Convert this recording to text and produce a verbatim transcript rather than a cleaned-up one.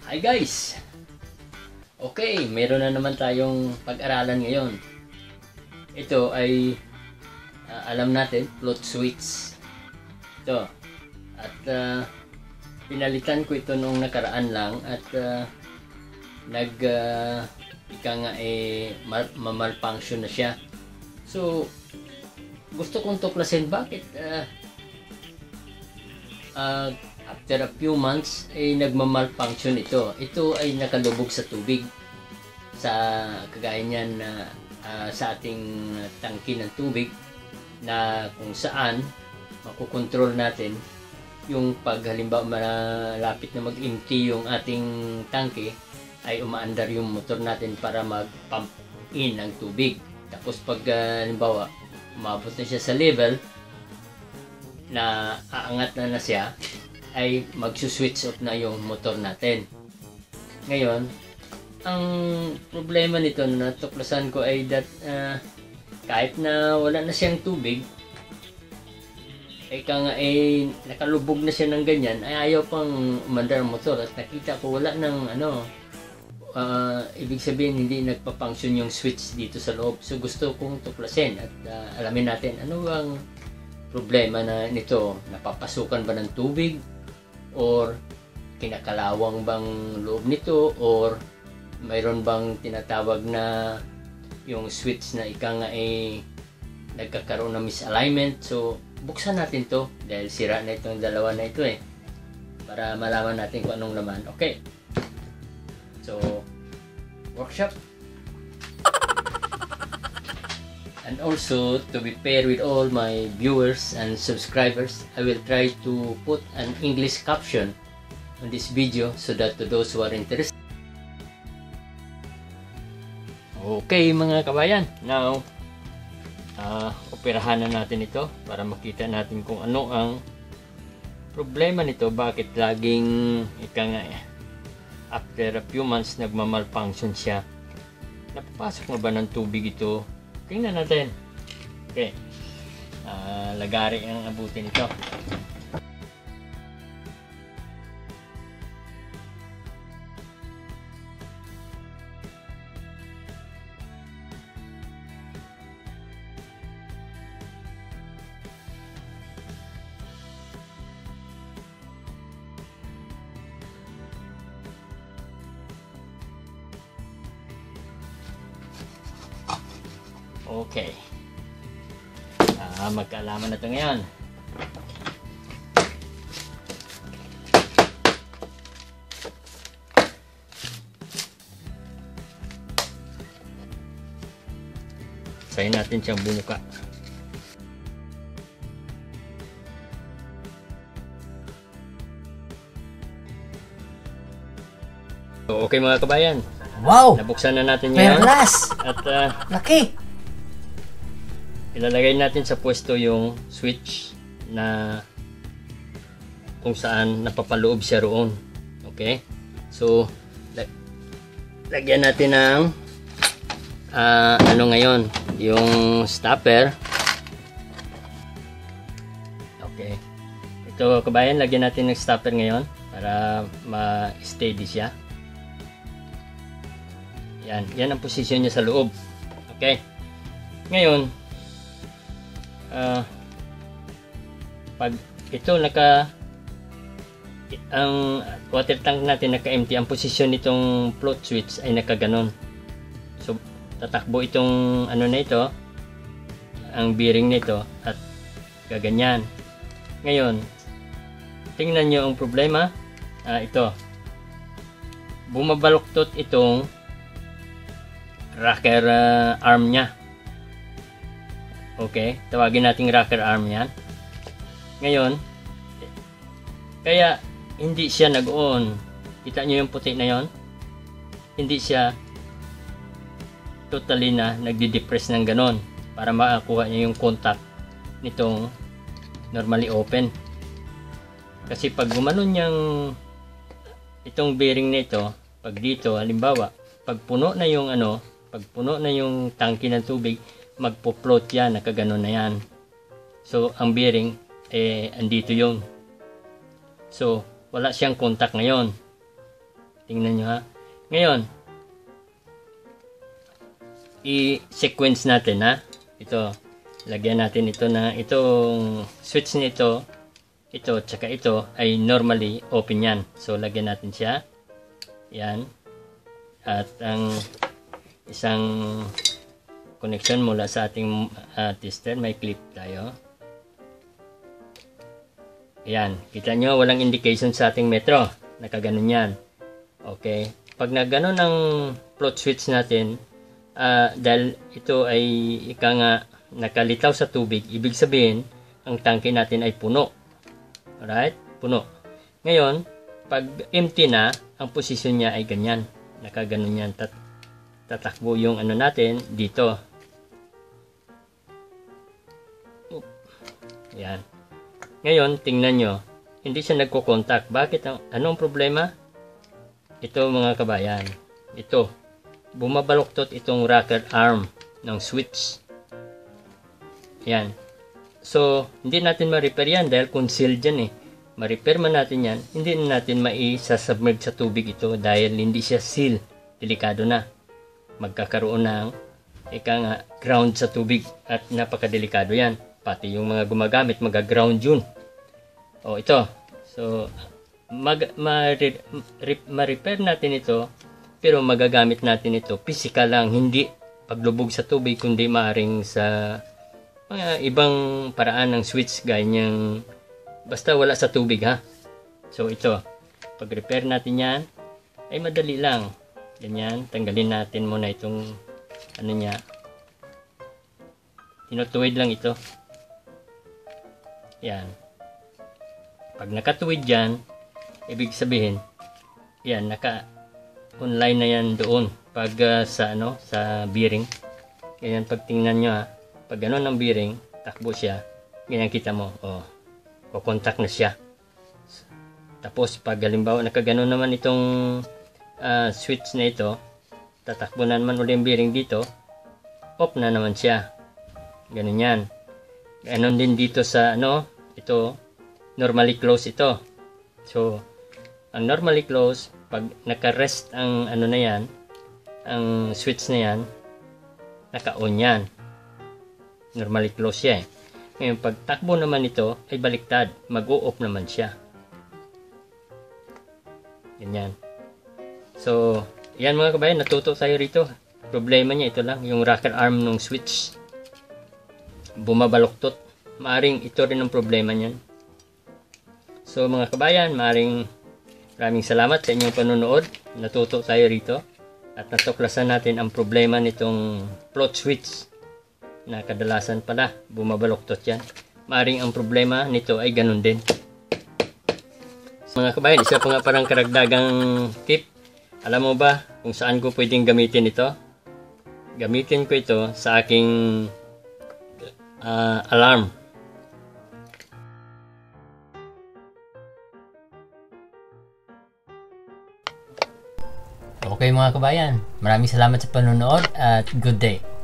Hi guys! Okay, meron na naman tayong pag-aralan ngayon. Ito ay uh, alam natin, float switch. Ito. At uh, pinalitan ko ito noong nakaraan lang at uh, nag uh, ika nga eh malfunction na siya. So gusto kong tuklasin bakit uh, uh, after a few months ay eh, nagma-malfunction ito. Ito ay nakalubog sa tubig. Sa kagaya niyan na uh, sa ating tangke ng tubig na kung saan makukontrol natin yung pag halimbawa malapit na mag-empty yung ating tangke ay umaandar yung motor natin para mag-pump in ng tubig. Tapos pag uh, halimbawa umabot na siya sa level na aangat na na siya ay magsuswitch off na yung motor natin. Ngayon, ang problema nito na natuklasan ko ay that uh, kahit na wala na siyang tubig ay ka nga ay nakalubog na siya ng ganyan ay ayaw pang umandar ang motor at nakita ko wala ng ano uh, ibig sabihin hindi nagpa-function yung switch dito sa loob. So gusto kong tuklasin at uh, alamin natin ano bang problema na nito, napapasukan ba ng tubig or kinakalawang bang loob nito or mayroon bang tinatawag na yung switch na ika nga ay nagkakaroon ng misalignment. So buksan natin to dahil sira na itong dalawa na ito eh para malaman natin kung anong laman. Okay, so workshop. And also, to be fair with all my viewers and subscribers, I will try to put an English caption on this video so that to those who are interested. Okay mga kabayan, now uh, operahan na natin ito para makita natin kung ano ang problema nito, bakit laging ika nga after a few months nagma-malfunction siya. Napapasok na ba ng tubig ito? Tingnan natin. Okay. Uh, lagari ang abutin nito. Okay. Ah, magkaalaman na ito ngayon. Sayin natin siyang bumuka. So, okay mga kabayan. Wow! Nabuksan na natin yan. Perlas! At uh, laki! ilalagay natin sa pwesto yung switch na kung saan napapaloob siya roon. Okay? So, lag lagyan natin ng uh, ano ngayon, yung stopper. Okay. Ito kabayan, lagyan natin ng stopper ngayon para ma-steady siya. Yan, yan ang posisyon niya sa loob. Okay? Ngayon, Uh, pag ito naka ang water tank natin naka-empty, ang posisyon nitong float switch ay nakaganon. So tatakbo itong ano na ito, ang bearing nito at gaganyan. Ngayon tingnan nyo ang problema. uh, ito bumabaluktot itong rocker uh, arm nya. Okay, tawagin nating rocker arm yan. Ngayon, kaya hindi siya nag-on. Kita nyo yung puti na yon? Hindi siya totally na nagdi-depress ng ganon para makakuha niya yung contact nitong normally open. Kasi pag gumanon yung itong bearing nito, pag dito, halimbawa, pag puno na yung ano, pag puno na yung tangke ng tubig, magpo-float yan, nakaganon na yan. So ang bearing eh andito yun. So wala siyang contact ngayon. Tingnan nyo ha. Ngayon, i-sequence natin ha. Ito, lagyan natin ito na itong switch nito, ito tsaka ito ay normally open yan. So lagyan natin siya. Yan. At ang isang connection mula sa ating uh, tester, may clip tayo. Yan. Kita nyo, walang indication sa ating metro. Nakaganon yan. Okay. Pag nagganon ang float switch natin, uh, dahil ito ay ika nga nakalitaw sa tubig, ibig sabihin, ang tangke natin ay puno. Alright? Puno. Ngayon, pag empty na, ang posisyon niya ay ganyan. Nakaganon yan. Tat tatakbo yung ano natin dito. Yan. Ngayon, tingnan nyo. Hindi siya nagko-contact. Bakit? Ang, anong problema? Ito mga kabayan. Ito. Bumabaluktot itong rocker arm ng switch. Yan. So, hindi natin ma-repair yan dahil concealed dyan eh. Ma-repair man natin yan, hindi na natin mai-submerge sa tubig ito dahil hindi siya seal. Delikado na. Magkakaroon ng ika nga ground sa tubig at napakadelikado yan. Pati yung mga gumagamit, mag-ground yun. O ito. So, ma-repair natin ito, pero magagamit natin ito physical lang, hindi paglubog sa tubig, kundi maaring sa mga ibang paraan ng switch gaya niyang basta wala sa tubig ha. So ito, pag repair natin yan ay madali lang. Ganyan, tanggalin natin muna itong ano niya. Tinutuwid lang ito. Yan. Pag nakatuwid yan, ibig sabihin yan, naka online na yan doon pag uh, sa ano, sa bearing. Ganyan, pag tingnan nyo ha, pag gano'n ang bearing, takbo siya, ganyan kita mo, oh, kukontak na siya. Tapos pag halimbawa nakagano naman itong uh, switch na ito, tatakbo na naman ulit ang bearing dito, off na naman siya. Ganun yan. Ganon din dito sa ano, ito, normally close ito. So, ang normally close, pag naka-rest ang ano na yan, ang switch na yan, naka-on yan. Normally close siya eh. Ngayon, pag takbo naman ito, ay baliktad. Mag-o-off naman siya. Ganyan. So, yan mga kabayan, natuto tayo rito. Problema niya, ito lang, yung rocker arm ng switch. Bumabaluktot. Maaring ito rin ang problema niyan. So, mga kabayan, maaring maraming salamat sa inyong panonood. Natuto tayo rito. At natuklasan natin ang problema nitong float switch na kadalasan pala bumabaluktot yan. Maaring ang problema nito ay ganun din. So, mga kabayan, isa pa nga parang karagdagang tip. Alam mo ba kung saan ko pwedeng gamitin ito? Gamitin ko ito sa aking uh, alarm. Okay mga kabayan, maraming salamat sa panonood at good day.